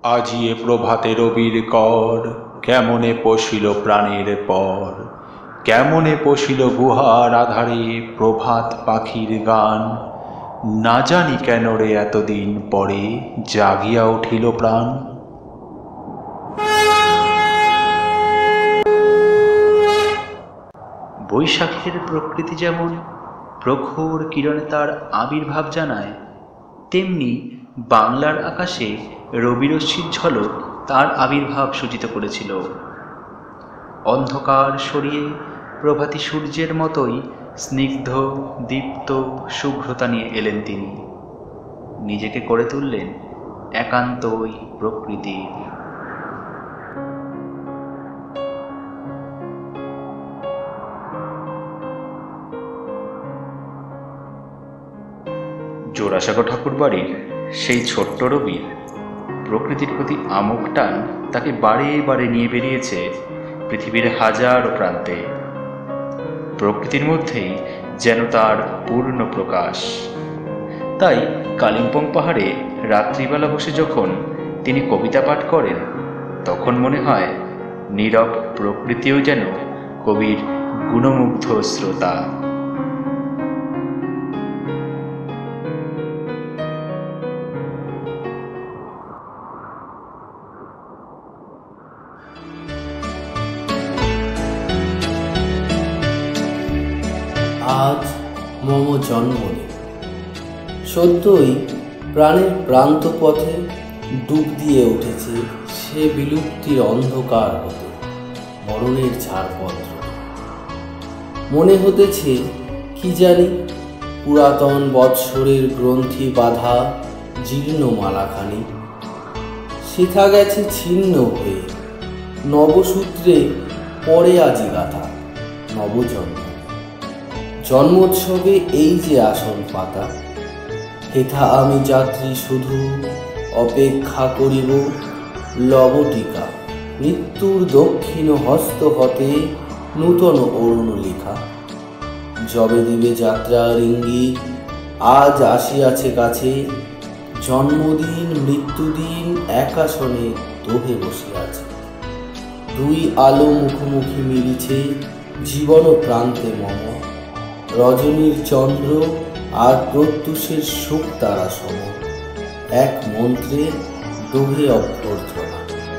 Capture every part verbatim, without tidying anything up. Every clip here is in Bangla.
আজিয়ে প্রভাতে রবির কর, কেমনে পশিল প্রাণের পর। কেমনে পশিল গুহার আধারে প্রভাত পাখির গান। না জানি কেন রে এতদিন পরে জাগিয়া উঠিল প্রাণ। বৈশাখের প্রকৃতি যেমন প্রখর কিরণে তার আবির্ভাব জানায়, তেমনি বাংলার আকাশে রবিরশ্মির ঝলক তার আবির্ভাব সূচিত করেছিল। অন্ধকার সরিয়ে প্রভাতী সূর্যের মতোই স্নিগ্ধ দীপ্ত শুভ্রতা নিয়ে এলেন তিনি। নিজেকে করে তুললেন একান্তই প্রকৃতি। জোড়াসাঁকো ঠাকুর বাড়ির সেই ছোট্ট রবির প্রকৃতির প্রতি আমোক টান তাকে বারে বারে নিয়ে বেরিয়েছে পৃথিবীর হাজারো প্রান্তে। প্রকৃতির মধ্যেই যেন তার পূর্ণ প্রকাশ। তাই কালিম্পং পাহাড়ে রাত্রিবেলা বসে যখন তিনি কবিতা পাঠ করেন, তখন মনে হয় নীরব প্রকৃতিও যেন কবির গুণমুগ্ধ শ্রোতা। আজ মম জন্মদিন। সত্যই প্রাণের প্রান্ত পথে ডুব দিয়ে উঠেছে সে বিলুপ্তির অন্ধকার হতে মরণের ছাড়পত্র। মনে হতেছে কি জানি পুরাতন বৎসরের গ্রন্থি বাঁধা জীর্ণ মালাখানি শিখা গেছে ছিন্ন হয়ে নবসূত্রে পরে আজি গাথা নবজন্ম। জন্মোৎসবে এই যে আসন পাতা, হেথা আমি যাত্রী শুধু অপেক্ষা করিব লবটিকা মৃত্যুর দক্ষিণ হস্ত হতে নূতন অরুণ লেখা। যবে দিবে যাত্রার ইঙ্গিত আজ আসিয়াছে কাছে, জন্মদিন মৃত্যুদিন এক আসনে দোহে বসিয়াছে। দুই আলো মুখোমুখি মিলিছে জীবন প্রান্তে মম, রজনীর চন্দ্র আর প্রত্যুষের সুখ তারা সম, এক মন্ত্রে দোহে অভ্যর্থনা।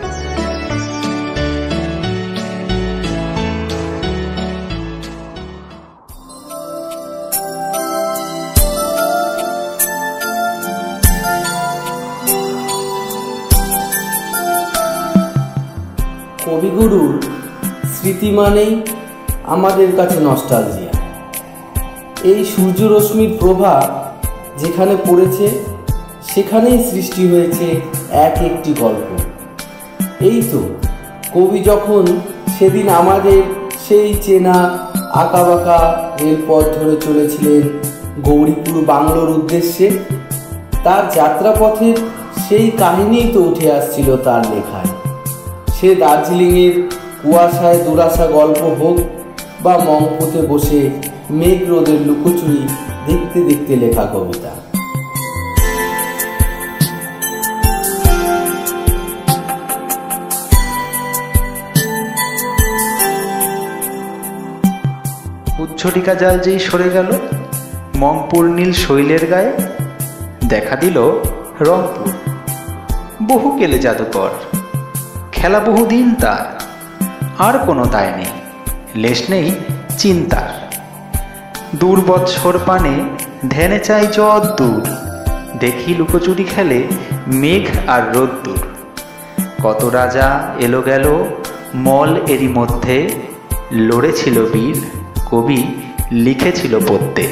কবিগুরুর স্মৃতি মানেই আমাদের কাছে নস্টালজিয়া। এই সূর্যরশ্মির প্রভা যেখানে পড়েছে সেখানেই সৃষ্টি হয়েছে এক একটি গল্প। এই তো কবি যখন সেদিন আমাদের সেই চেনা আঁকাবাঁকা রেলপথ ধরে চলেছিলেন গৌরীপুর বাংলোর উদ্দেশ্যে, তার যাত্রাপথের সেই কাহিনীই তো উঠে আসছিল তার লেখায়। সে দার্জিলিংয়ের কুয়াশায় দুরাশা গল্প হোক বা মংপুতে বসে মেঘ রোদের লুকোচুরি দেখতে দেখতে লেখা কবিতা। উচ্ছটিকা জাল যেই সরে গেল মংপুর নীল শৈলের গায়ে, দেখা দিল রংপুর বহু গেলে জাদুকর। খেলা বহুদিন তার, আর কোনো দায় নেই, লেশ নেই চিন্তার। দূর বৎসর পানে ধ্যানে চাই যত দূর, দেখি লুকোচুরি খেলে মেঘ আর রোদ্দুর। কত রাজা এলো গেল মল এরই মধ্যে, লড়েছিল বীর কবি লিখেছিল পদ্যে।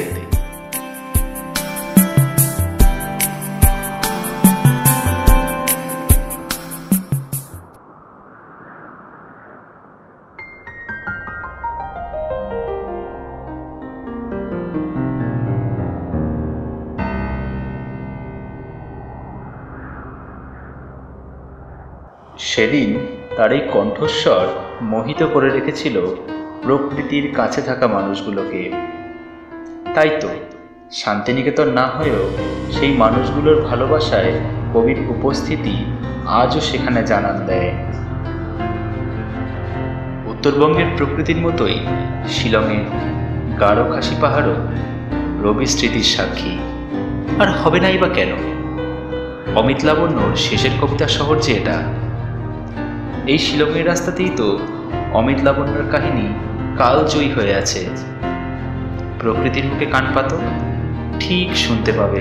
সেদিন তার এই কণ্ঠস্বর মোহিত করে রেখেছিল প্রকৃতির কাছে থাকা মানুষগুলোকে। তাই তো শান্তিনিকেতন না হয়েও সেই মানুষগুলোর ভালোবাসায় কবির উপস্থিতি আজও সেখানে জানান দেয়। উত্তরবঙ্গের প্রকৃতির মতোই শিলংয়ের গারো খাসি পাহাড়ও রবি স্মৃতির সাক্ষী। আর হবে নাই বা কেন? অমিত লাবণ্যর শেষের কবিতা শহর যে এটা, এই শিলংয়ের রাস্তাতেই তো অমিত লাবণ্যর কাহিনী কালজয়ী হয়ে আছে। প্রকৃতির মুখে কান পাতো, ঠিক শুনতে পাবে।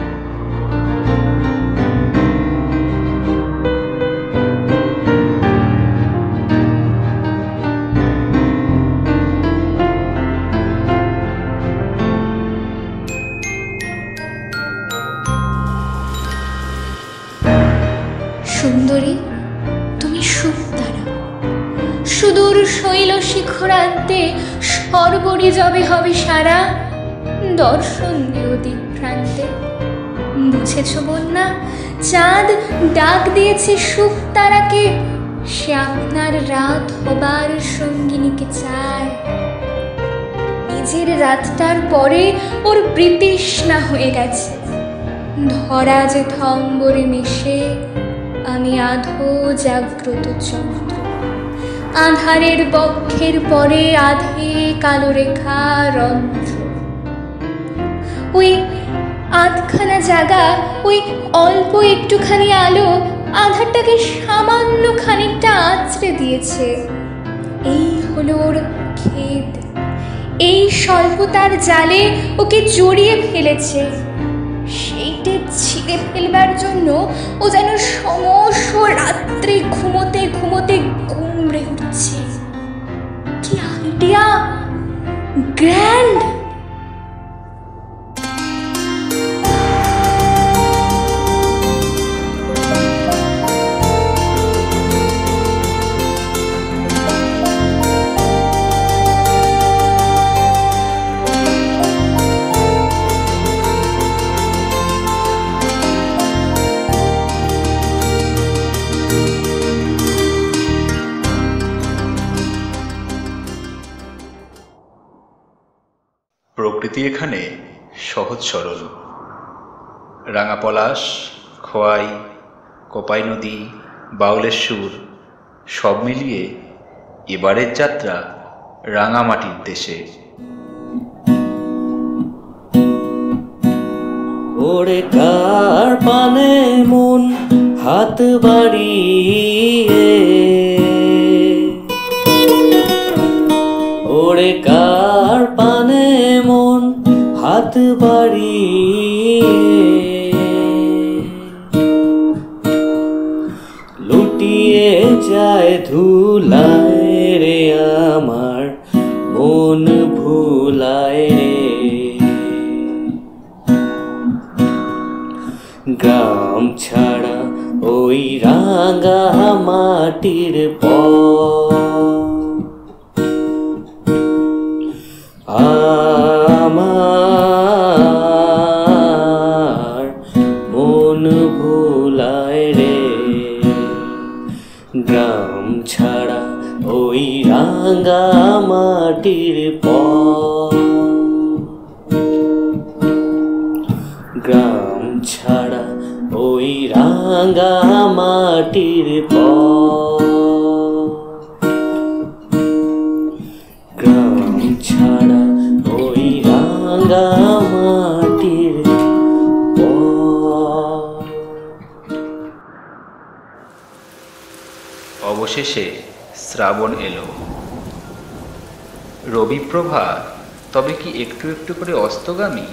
সুন্দরী, তুমি সুতারা, সুদূর শৈল শিখরান্তে সর্বরি যবে হবে সারা, দর্শন দিও দিক প্রান্তে। বুঝেছ বন্যা, চাঁদ ডাক দিয়েছে সুখ তারাকে, সে আপনার রাত হবার সঙ্গিনীকে চায়। নিজের রাতটার পরে ওর বৃতৃষ্ণা হয়ে গেছে, ধরা যে থম্বরে মিশে আমি আধো জাগ্রত চন্দ্র। আধারের বক্ষের পরে আধে কালো রেখা রন্ধ্র। ওই আধখানা জায়গা, ওই অল্প একটুখানি আলো আধারটাকে সামান্য খানিকটা আঁচড়ে দিয়েছে। এই হলো ওর খেদ, এই স্বল্পতার জালে ওকে জড়িয়ে ফেলেছে। সেইটে ছিঁড়ে ফেলবার জন্য ও যেন সমস্ত রাত্রে ঘুমোতে ঘুমোতে গুমড়ে উঠছে। কি আইডিয়া! গ্র্যান্ড! প্রকৃতি এখানে সহজ সরল। রাঙা পলাশ, খোয়াই, কোপাই নদী, বাউলের সুর সব মিলিয়ে এবারের যাত্রা রাঙামাটির দেশে। ওরে কার পানে মন হাত বাড়িয়ে, ওরে কার পানে মন হাত বাড়িয়ে, লুটিয়ে যায় ধুলায় রে আমার মন ভুলায় রে। গ্রাম ছাড়া ওই রাঙা মাটির পথ আমার মন ভুলায় রে। গ্রাম ছাড়া ওই রাঙা মাটির পথ, গ্রাম ছাড়া ওই রাঙা মাটির পথ, গ্রাম ছাড়া ওই রাঙা মাটির পথ। অবশেষে শ্রাবণ এলো। রবিপ্রভা তবে কি একটু একটু করে অস্তগামী?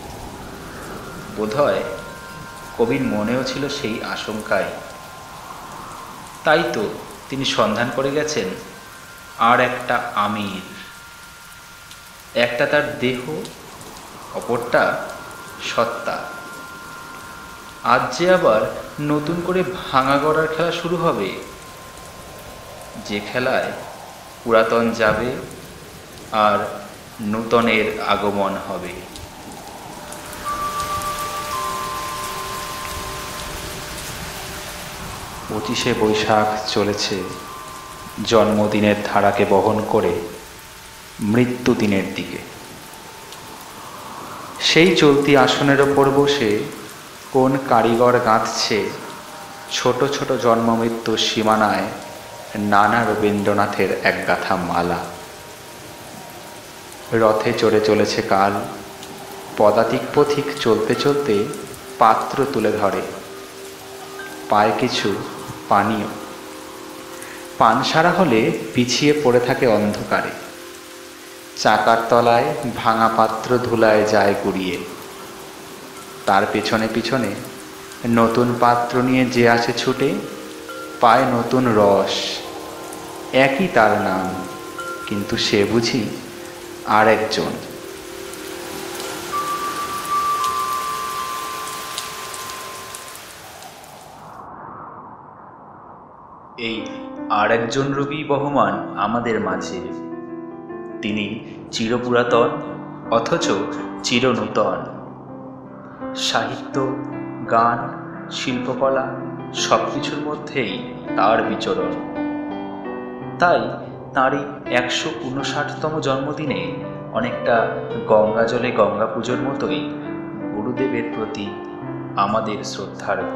বোধহয় কবির মনেও ছিল সেই আশঙ্কায়। তাই তো তিনি সন্ধান করে গেছেন আর একটা আমির। একটা তার দেহ, অপরটা সত্তা। আজ যে আবার নতুন করে ভাঙা গড়ার খেলা শুরু হবে, যে খেলায় পুরাতন যাবে আর নূতনের আগমন হবে। পঁচিশে বৈশাখ চলেছে জন্মদিনের ধারাকে বহন করে মৃত্যুদিনের দিকে। সেই চলতি আসনের ওপর বসে কোন কারিগর গাঁথছে ছোট ছোট জন্মমৃত্যুর সীমানায় নানা রবীন্দ্রনাথের এক গাথা মালা। রথে চড়ে চলেছে কাল, পদাতিক পথিক চলতে চলতে পাত্র তুলে ধরে, পায় কিছু পানীয়। পান সারা হলে পিছিয়ে পড়ে থাকে অন্ধকারে, চাকার তলায় ভাঙা পাত্র ধুলায় যায় গুড়িয়ে। তার পেছনে পিছনে নতুন পাত্র নিয়ে যে আসে ছুটে, পায় নতুন রস। একই তার নাম, কিন্তু সে বুঝি আর একজন। এই আর একজন রবি বহমান আমাদের মাঝে। তিনি চিরপুরাতন অথচ চিরনূতন। সাহিত্য, গান, শিল্পকলা সব কিছুর মধ্যেই তার বিচরণ। তাই তাঁর এই একশো উনষাটতম জন্মদিনে অনেকটা গঙ্গা জলে গঙ্গা পুজোর মতোই গুরুদেবের প্রতি আমাদের শ্রদ্ধার্ঘ্য।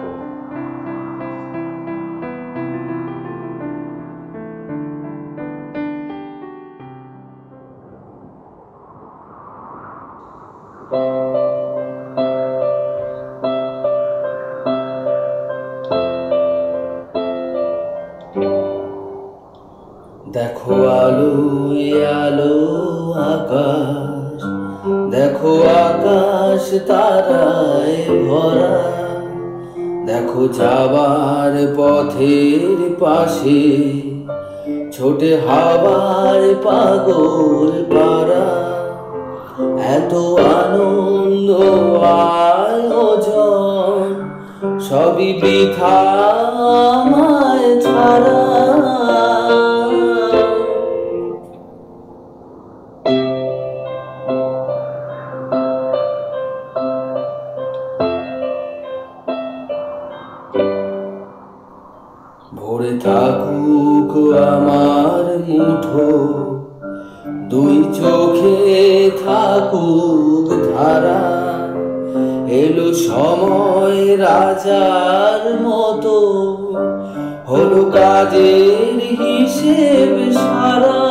দেখো আলো আলো আকাশ, দেখো আকাশ তারায় ভরা, দেখো যাবার পথের পাশে ছোটে হাওয়ার পাগল পারা। এত আনন্দ আয়োজন সবই বৃথা আমায় ছাড়া। ভরে থাকুক আমার মুঠো, দুই চোখে থাকুক ধারা। এলো সময় রাজার মতো, হলো কাজের হিসেব সারা।